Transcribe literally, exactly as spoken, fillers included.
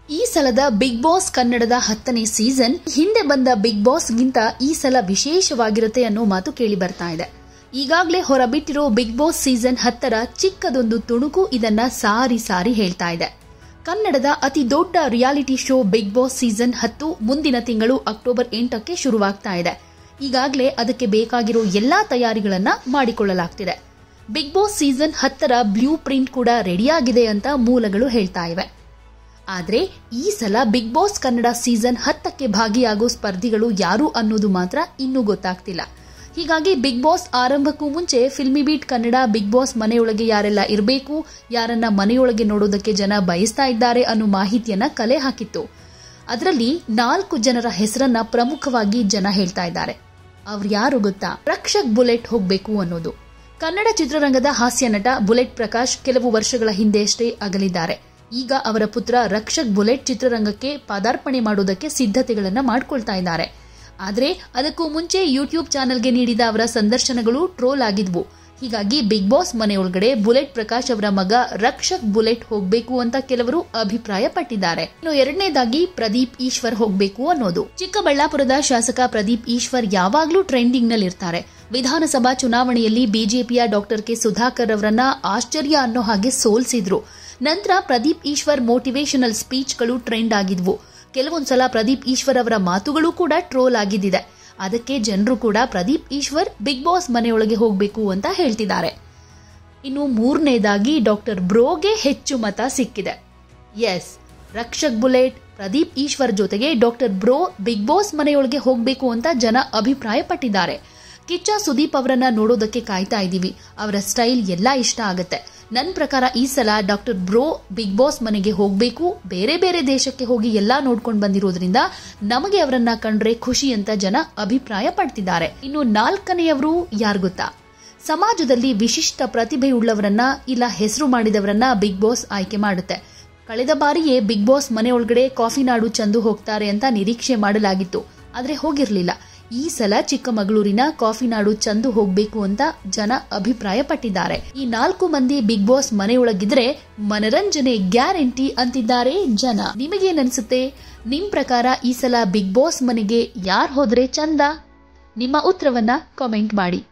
ಈ ಸಲದ big boss ಕನ್ನಡದ ಹತ್ತನೇ ಸೀಸನ್ ಹಿಂದೆ ಬಂದ ಬಿಗ್ ಬಾಸ್ಗಿಂತ ಈ ಸಲ ವಿಶೇಷವಾಗಿರುತ್ತೆ ಅನ್ನೋ ಮಾತು ಕೇಳಿ ಬರ್ತಾ ಇದೆ. ಈಗಾಗಲೇ ಹೊರಬಿಟ್ಟಿರೋ ಬಿಗ್ ಬಾಸ್ ಸೀಸನ್ ಹತ್ತರ ಚಿಕ್ಕದೊಂದು ತುಣುಕು ಇದನ್ನ ಸಾರಿ ಸಾರಿ ಹೇಳ್ತಾ ಇದೆ. ಕನ್ನಡದ ಅತಿ ದೊಡ್ಡ reality show big boss season ಹತ್ತು ಮುಂದಿನ ತಿಂಗಳು ಅಕ್ಟೋಬರ್ ಎಂಟಕ್ಕೆ ಶುರುವಾಗ್ತಾ ಇದೆ. ಈಗಾಗಲೇ ಅದಕ್ಕೆ ಬೇಕಾಗಿರೋ ಎಲ್ಲಾ ತಯಾರಿಗಳನ್ನ ಮಾಡಿಕೊಳ್ಳಲಾಗ್ತಿದೆ. ಬಿಗ್ ಬಾಸ್ ಸೀಸನ್ ಹತ್ತರ ಬ್ಲೂ ಪ್ರಿಂಟ್ ಕೂಡ ರೆಡಿಯಾಗಿದೆ ಅಂತ ಮೂಲಗಳು ಹೇಳ್ತಾ ಇವೆ. ಆದ್ರೆ ಈ ಸಲ ಬಿಗ್ ಬಾಸ್ ಕನ್ನಡ ಸೀಸನ್ ಹತ್ತಕ್ಕೆ ಭಾಗಿಯಾಗೋ ಸ್ಪರ್ಧಿಗಳು ಯಾರು ಅನ್ನೋದು ಮಾತ್ರ ಇನ್ನೂ ಗೊತ್ತಾಗ್ತಿಲ್ಲ. ಹೀಗಾಗಿ ಬಿಗ್ ಬಾಸ್ ಆರಂಭಕ್ಕೂ ಮುಂಚೆ Filmibeat Kannada big boss ಮನೆಯೊಳಗೆ ಯಾರೆಲ್ಲ ಇರಬೇಕು, ಯಾರನ್ನ ಮನೆಯೊಳಗೆ ನೋಡೋದಕ್ಕೆ ಜನ ಬಯಸ್ತಾ ಇದ್ದಾರೆ ಅನ್ನೋ ಮಾಹಿತಿಯನ್ನ ಕಲೆ ಹಾಕಿತ್ತು. ಅದರಲ್ಲಿ ನಾಲ್ಕು ಜನರ ಹೆಸರನ್ನ ಪ್ರಮುಖವಾಗಿ ಜನ ಹೇಳ್ತಾ ಇದ್ದಾರೆ. ಅವ್ರು ಯಾರು ಗೊತ್ತಾ? ರಕ್ಷಕ್ ಬುಲೆಟ್ ಹೋಗ್ಬೇಕು ಅನ್ನೋದು. ಕನ್ನಡ ಚಿತ್ರರಂಗದ ಹಾಸ್ಯ ನಟ ಬುಲೆಟ್ ಪ್ರಕಾಶ್ ಕೆಲವು ವರ್ಷಗಳ ಹಿಂದೆಯಷ್ಟೇ ಅಗಲಿದ್ದಾರೆ. ಈಗ ಅವರ ಪುತ್ರ ರಕ್ಷಕ್ ಬುಲೆಟ್ ಚಿತ್ರರಂಗಕ್ಕೆ ಪಾದಾರ್ಪಣೆ ಮಾಡೋದಕ್ಕೆ ಸಿದ್ಧತೆಗಳನ್ನ ಮಾಡಿಕೊಳ್ತಾ ಇದ್ದಾರೆ. ಆದ್ರೆ ಅದಕ್ಕೂ ಮುಂಚೆ ಯೂಟ್ಯೂಬ್ ಚಾನೆಲ್ಗೆ ನೀಡಿದ ಅವರ ಸಂದರ್ಶನಗಳು ಟ್ರೋಲ್ ಆಗಿದ್ವು. ಹೀಗಾಗಿ ಬಿಗ್ ಬಾಸ್ ಮನೆಯೊಳಗಡೆ ಬುಲೆಟ್ ಪ್ರಕಾಶ್ ಅವರ ಮಗ ರಕ್ಷಕ್ ಬುಲೆಟ್ ಹೋಗ್ಬೇಕು ಅಂತ ಕೆಲವರು ಅಭಿಪ್ರಾಯ ಪಟ್ಟಿದ್ದಾರೆ. ಇನ್ನು ಎರಡನೇದಾಗಿ ಪ್ರದೀಪ್ ಈಶ್ವರ್ ಹೋಗ್ಬೇಕು ಅನ್ನೋದು. ಚಿಕ್ಕಬಳ್ಳಾಪುರದ ಶಾಸಕ ಪ್ರದೀಪ್ ಈಶ್ವರ್ ಯಾವಾಗ್ಲೂ ಟ್ರೆಂಡಿಂಗ್ ನಲ್ಲಿ ಇರ್ತಾರೆ. ವಿಧಾನಸಭಾ ಚುನಾವಣೆಯಲ್ಲಿ ಬಿಜೆಪಿಯ ಡಾಕ್ಟರ್ ಕೆ ಸುಧಾಕರ್ ಅವರನ್ನ ಆಶ್ಚರ್ಯ ಅನ್ನೋ ಹಾಗೆ ಸೋಲ್ಸಿದ್ರು. ನಂತರ ಪ್ರದೀಪ್ ಈಶ್ವರ್ ಮೋಟಿವೇಶನಲ್ ಸ್ಪೀಚ್ಗಳು ಟ್ರೆಂಡ್ ಆಗಿದ್ವು. ಕೆಲವೊಂದ್ಸಲ ಪ್ರದೀಪ್ ಈಶ್ವರ್ ಅವರ ಮಾತುಗಳು ಕೂಡ ಟ್ರೋಲ್ ಆಗಿದ್ದಿದೆ. ಅದಕ್ಕೆ ಜನರು ಕೂಡ ಪ್ರದೀಪ್ ಈಶ್ವರ್ ಬಿಗ್ ಬಾಸ್ ಮನೆಯೊಳಗೆ ಹೋಗಬೇಕು ಅಂತ ಹೇಳ್ತಿದ್ದಾರೆ. ಇನ್ನು ಮೂರನೇದಾಗಿ ಡಾಕ್ಟರ್ ಬ್ರೋಗೆ ಹೆಚ್ಚು ಮತ ಸಿಕ್ಕಿದೆ. ಎಸ್, ರಕ್ಷಕ್ ಬುಲೆಟ್, ಪ್ರದೀಪ್ ಈಶ್ವರ್ ಜೊತೆಗೆ ಡಾಕ್ಟರ್ ಬ್ರೋ ಬಿಗ್ ಬಾಸ್ ಮನೆಯೊಳಗೆ ಹೋಗಬೇಕು ಅಂತ ಜನ ಅಭಿಪ್ರಾಯ ಪಟ್ಟಿದ್ದಾರೆ. ಕಿಚ್ಚ ಸುದೀಪ್ ಅವರನ್ನ ನೋಡೋದಕ್ಕೆ ಕಾಯ್ತಾ ಇದ್ದೀವಿ. ಅವರ ಸ್ಟೈಲ್ ಎಲ್ಲಾ ಇಷ್ಟ ಆಗತ್ತೆ. ನನ್ನ ಪ್ರಕಾರ ಈ ಸಲ ಡಾಕ್ಟರ್ ಬ್ರೋ ಬಿಗ್ ಬಾಸ್ ಮನೆಗೆ ಹೋಗಬೇಕು. ಬೇರೆ ಬೇರೆ ದೇಶಕ್ಕೆ ಹೋಗಿ ಎಲ್ಲಾ ನೋಡ್ಕೊಂಡು ಬಂದಿರೋದ್ರಿಂದ ನಮಗೆ ಅವರನ್ನ ಕಂಡ್ರೆ ಖುಷಿ ಅಂತ ಜನ ಅಭಿಪ್ರಾಯ ಪಡ್ತಿದ್ದಾರೆ. ಇನ್ನು ನಾಲ್ಕನೆಯವರು ಯಾರು ಗೊತ್ತಾ? ಸಮಾಜದಲ್ಲಿ ವಿಶಿಷ್ಟ ಪ್ರತಿಭೆಯುಳ್ಳವರನ್ನ ಇಲ್ಲ ಹೆಸರು ಮಾಡಿದವರನ್ನ ಬಿಗ್ ಬಾಸ್ ಆಯ್ಕೆ ಮಾಡುತ್ತೆ. ಕಳೆದ ಬಾರಿಯೇ ಬಿಗ್ ಬಾಸ್ ಮನೆಯೊಳಗಡೆ ಕಾಫಿ ನಾಡು ಚಂದು ಹೋಗ್ತಾರೆ ಅಂತ ನಿರೀಕ್ಷೆ ಮಾಡಲಾಗಿತ್ತು. ಆದ್ರೆ ಹೋಗಿರ್ಲಿಲ್ಲ. ಈ ಸಲ ಚಿಕ್ಕಮಗಳೂರಿನ ಕಾಫಿ ನಾಡು ಚಂದು ಹೋಗ್ಬೇಕು ಅಂತ ಜನ ಅಭಿಪ್ರಾಯ ಪಟ್ಟಿದ್ದಾರೆ. ಈ ನಾಲ್ಕು ಮಂದಿ ಬಿಗ್ ಬಾಸ್ ಮನೆಯೊಳಗಿದ್ರೆ ಮನರಂಜನೆ ಗ್ಯಾರಂಟಿ ಅಂತಿದ್ದಾರೆ ಜನ. ನಿಮಗೇನನ್ಸುತ್ತೆ? ನಿಮ್ ಪ್ರಕಾರ ಈ ಸಲ ಬಿಗ್ ಬಾಸ್ ಮನೆಗೆ ಯಾರು ಹೋದ್ರೆ ಚಂದ? ನಿಮ್ಮ ಉತ್ತರವನ್ನ ಕಾಮೆಂಟ್ ಮಾಡಿ.